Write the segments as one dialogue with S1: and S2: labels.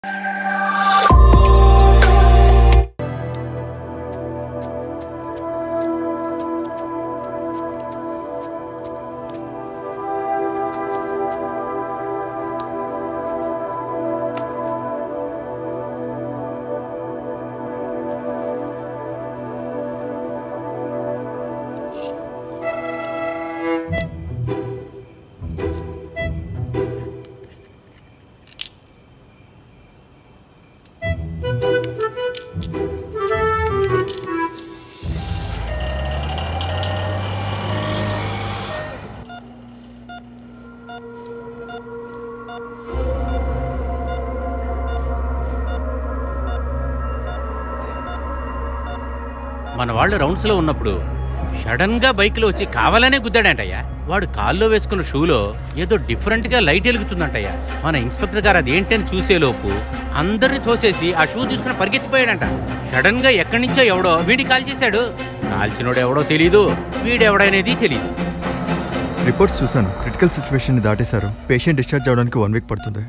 S1: మన వాళ్ళు రౌండ్స్ లో ఉన్నప్పుడు సడన్ గా బైక్ లో వచ్చి కావాలనే గుద్దాడంటయ్యా. వాడు కాల్లో వేసుకున్న షూలో ఏదో డిఫరెంట్ గా లైట్ వెలుగుతుందంటయ్యా. మన ఇన్స్పెక్టర్ గారు అదేంటని చూసేలోపు అందరిని తోసేసి ఆ షూ తీసుకుని పరిగెత్తిపోయాడంట. సడన్ గా ఎక్కడి నుంచో ఎవడో వీడి కాల్ చేశాడు. కాల్చినోడు ఎవడో తెలీదు, వీడెవడనేది తెలీదు.
S2: రిపోర్ట్స్ చూశాను, క్రిటికల్ సిచ్యువేషన్ ని దాటేశారు. పేషెంట్ డిశ్చార్జ్ అవడానికి 1 వీక్ పడుతుంది.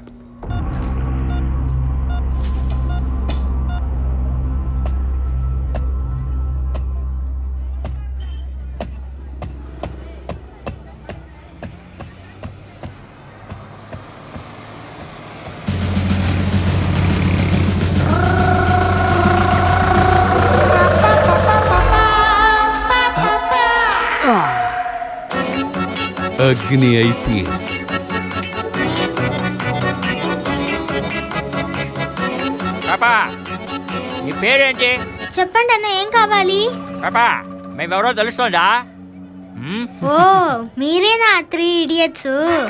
S3: అగ్ని ఐపీఎస్.
S4: పాపా, నీ పేరేంటి?
S5: చెప్పండి అన్న, ఏం కావాలి?
S4: పాపా, మేమెవరో తెలుస్తుందా?
S5: ఓ, మీరేనా 3 ఇడియట్స్?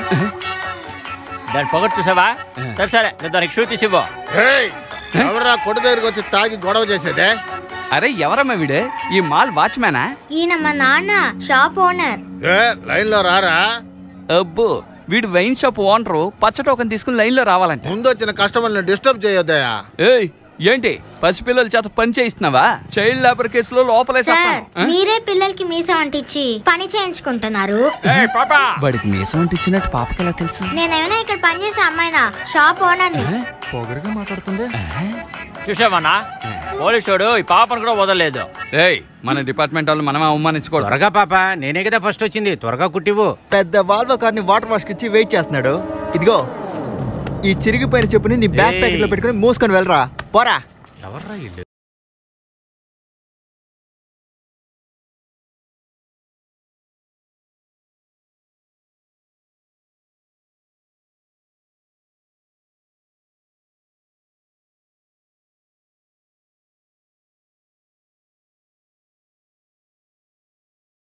S4: దాని పొగరు చూసావా? సరే సరే, నేను దానికి షూ తీసివ్వు.
S6: ఎవరా కొట్టు దగ్గరికి వచ్చి తాగి గొడవ చేసేదే?
S3: అరే ఎవరమ్మా వీడే? ఈ మాల్ వాచ్మ్యానా?
S5: ఈయన మా నాన్న, షాప్ ఓనర్.
S6: లైన్ లో రారా?
S3: అబ్బో, వీడు వైన్ షాప్ ఓనరు. పచ్చ టోకన్ తీసుకుని లైన్ లో రావాలంటే
S6: ముందు వచ్చిన కస్టమర్ని డిస్టర్బ్ చేయొద్దయా.
S3: ఏయ్, ఏంటి పసిపిల్లల చేత పని చేయిస్తున్నావా? చైల్డ్ లేబర్ కేసులో లోపలే
S5: మీరే పిల్లలకి మీసం అంటించి పని చేయించుకుంటున్నారు.
S3: వాడికి మీసం అంటించినట్టు పాపకి ఎలా తెలుసు?
S5: నేనేమైనా ఇక్కడ పనిచేసే అమ్మాయినా? షాప్ ఓనర్ ని.
S2: పొగరుగా మాట్లాడుతుంది.
S4: చూసావన్నా, పోలీసుడు ఈ పాపను కూడా వదలలేదు.
S3: ఏయ్, మన డిపార్ట్మెంట్ వాళ్ళు మనమే అవమానించుకోవడం.
S1: త్వరగా పాప, నేనే కదా ఫస్ట్ వచ్చింది, త్వరగా కుట్టివ్వు.
S2: పెద్ద వాల్వో కార్ని వాటర్ వాష్ కి ఇచ్చి వెయిట్ చేస్తున్నాడు. ఇదిగో ఈ చిరిగిపోయిన చెప్పుని నీ బ్యాక్ ప్యాకెట్ లో పెట్టుకుని మూసుకొని వెళ్ళరా. పోరా.
S1: ఎవర్రా